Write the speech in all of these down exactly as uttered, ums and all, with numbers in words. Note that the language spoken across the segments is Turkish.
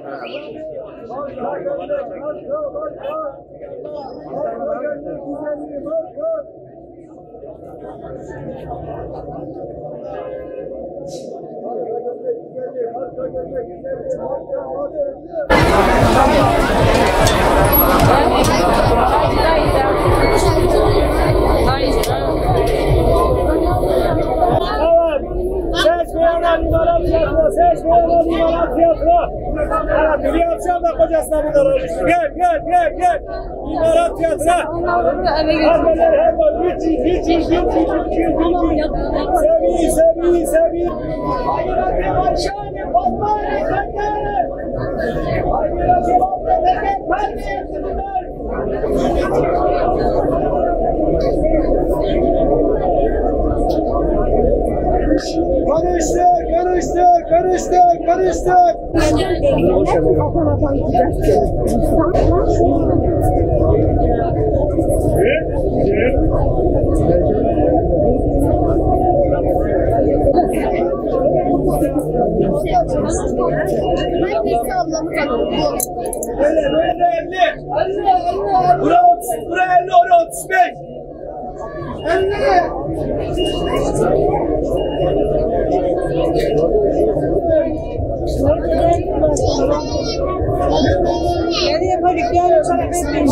Seçmeyenler limonat tiyatro, seçmeyenler limonat tiyatro. Evet, bir yapacağım da kocasına burada olmuştu. Gel, gel, gel, gel. Limonat tiyatro. Haberler hem var. Üç yüz, üç yüz, üç yüz, üç yüz, üç yüz. Seviyi, seviyi, seviyi. Hayırati başkanı, patlayın, efendim. Hayırati başkanı, Karıştık, karıştık, karıştık, karıştık. Hangisi ablamı tanıyor? Böyle, böyle elli. Bura otuz, bura elli, oraya otuz beş. Nereye koyduk ya? Sana bekleyin.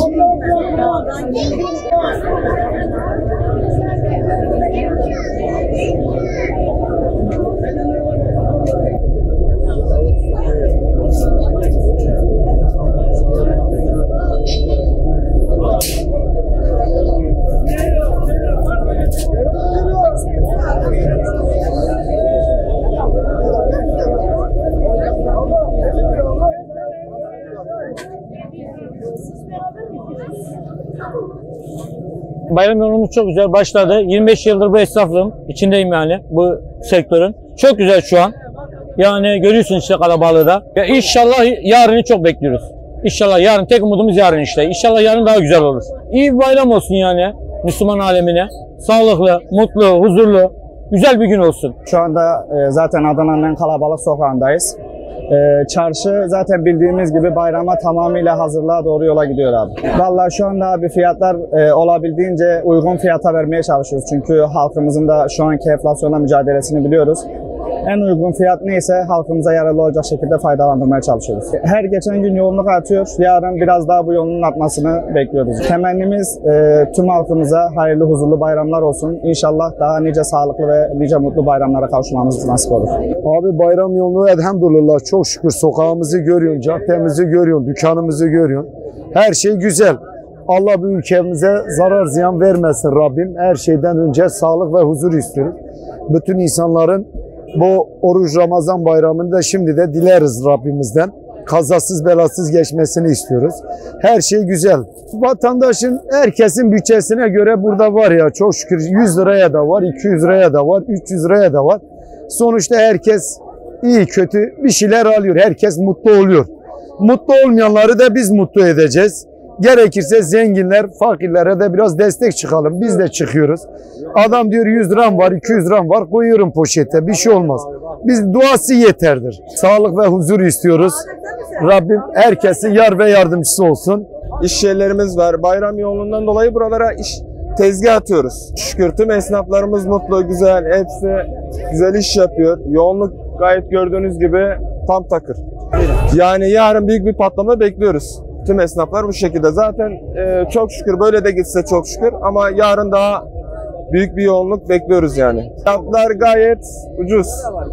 Bayram yolumuz çok güzel başladı. yirmi beş yıldır bu esnaflığım içindeyim yani bu sektörün. Çok güzel şu an. Yani görüyorsun işte kalabalığı da. Ya inşallah yarını çok bekliyoruz. İnşallah yarın tek umudumuz yarın işte. İnşallah yarın daha güzel olur. İyi bir bayram olsun yani Müslüman alemine. Sağlıklı, mutlu, huzurlu, güzel bir gün olsun. Şu anda e, zaten Adana'nın en kalabalık sokağındayız. E, çarşı zaten bildiğimiz gibi bayrama tamamıyla hazırlığa doğru yola gidiyor abi. Vallahi şu anda abi fiyatlar e, olabildiğince uygun fiyata vermeye çalışıyoruz. Çünkü halkımızın da şu anki enflasyonla mücadelesini biliyoruz. En uygun fiyat neyse halkımıza yararlı olacak şekilde faydalandırmaya çalışıyoruz. Her geçen gün yoğunluk artıyor. Yarın biraz daha bu yoğunluğun artmasını bekliyoruz. Temennimiz e, tüm halkımıza hayırlı, huzurlu bayramlar olsun. İnşallah daha nice sağlıklı ve nice mutlu bayramlara kavuşmamız nasip olur. Abi bayram yoğunluğu elhamdülillah çok şükür sokağımızı görüyorsun, caddemizi görüyorsun, dükkanımızı görüyorsun. Her şey güzel. Allah bu ülkemize zarar ziyan vermesin Rabbim. Her şeyden önce sağlık ve huzur istiyoruz. Bütün insanların bu oruç Ramazan bayramını da şimdi de dileriz Rabbimizden. Kazasız belasız geçmesini istiyoruz. Her şey güzel. Vatandaşın, herkesin bütçesine göre burada var ya çok şükür yüz liraya da var, iki yüz liraya da var, üç yüz liraya da var. Sonuçta herkes iyi kötü bir şeyler alıyor. Herkes mutlu oluyor. Mutlu olmayanları da biz mutlu edeceğiz. Gerekirse zenginler, fakirlere de biraz destek çıkalım. Biz de çıkıyoruz. Adam diyor yüz liram var, iki yüz liram var, koyuyorum poşete. Bir şey olmaz. Biz duası yeterdir. Sağlık ve huzur istiyoruz. Rabbim herkesin yar ve yardımcısı olsun. İş yerlerimiz var. Bayram yoğunluğundan dolayı buralara iş tezgah atıyoruz. Şükür tüm esnaflarımız mutlu, güzel. Hepsi güzel iş yapıyor. Yoğunluk gayet gördüğünüz gibi tam takır. Yani yarın büyük bir patlama bekliyoruz. Tüm esnaflar bu şekilde. Zaten e, çok şükür böyle de gitse çok şükür ama yarın daha büyük bir yoğunluk bekliyoruz yani. Fiyatlar gayet ucuz.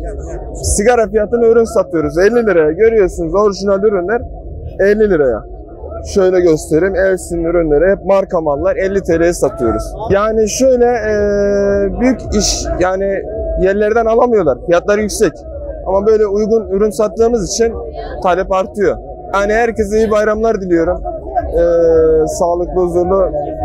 Sigara fiyatını ürün satıyoruz. elli liraya görüyorsunuz orijinal ürünler elli liraya. Şöyle göstereyim. Elsin ürünleri hep marka mallar elli TL'ye satıyoruz. Yani şöyle e, büyük iş yani yerlerden alamıyorlar. Fiyatlar yüksek. Ama böyle uygun ürün sattığımız için talep artıyor. Yani herkese iyi bayramlar diliyorum. Ee, sağlıklı, huzurlu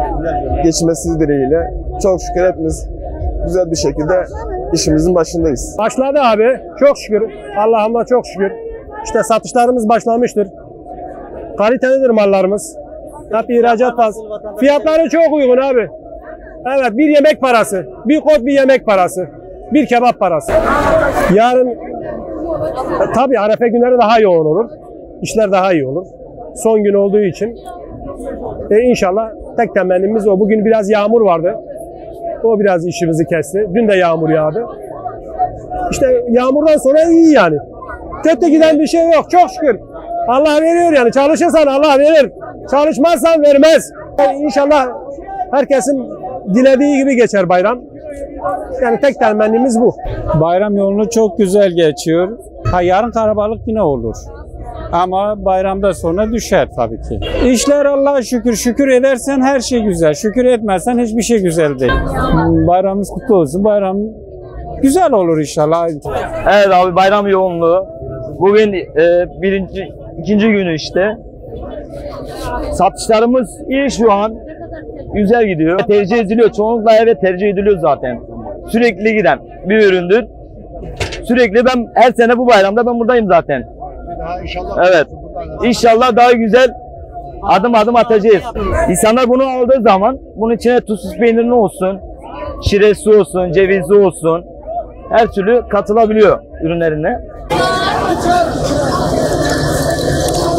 geçmesi dileğiyle. Çok şükür hepimiz güzel bir şekilde işimizin başındayız. Başladı abi. Çok şükür. Allah'ıma çok şükür. İşte satışlarımız başlamıştır. Kalitelidir mallarımız. Hep ihracat fazla. Fiyatları çok uygun abi. Evet, bir yemek parası. Bir kot bir yemek parası. Bir kebap parası. Yarın tabii Arefe günleri daha yoğun olur. işler daha iyi olur. Son gün olduğu için e, inşallah tek temennimiz o. Bugün biraz yağmur vardı. O biraz işimizi kesti. Dün de yağmur yağdı. İşte yağmurdan sonra iyi yani. Kötü giden bir şey yok. Çok şükür. Allah veriyor yani. Çalışırsan Allah verir. Çalışmazsan vermez. Yani İnşallah herkesin dilediği gibi geçer bayram. Yani tek temennimiz bu. Bayram yolunu çok güzel geçiyor. Ha, yarın kalabalık yine olur. Ama bayramda sonra düşer tabii ki. İşler Allah'a şükür. Şükür edersen her şey güzel. Şükür etmezsen hiçbir şey güzel değil. Bayramımız kutlu olsun. Bayram güzel olur inşallah. Evet abi, bayram yoğunluğu. Bugün e, birinci, ikinci günü işte. Satışlarımız iyi şu an. Güzel gidiyor. Tercih ediliyor. Çoğunlukla evet tercih ediliyor zaten. Sürekli giden bir üründür. Sürekli ben her sene bu bayramda ben buradayım zaten. Evet. İnşallah daha güzel adım adım atacağız. İnsanlar bunu aldığı zaman bunun içine tuzsuz peynirli olsun, şiresi olsun, cevizli olsun, her türlü katılabiliyor ürünlerine.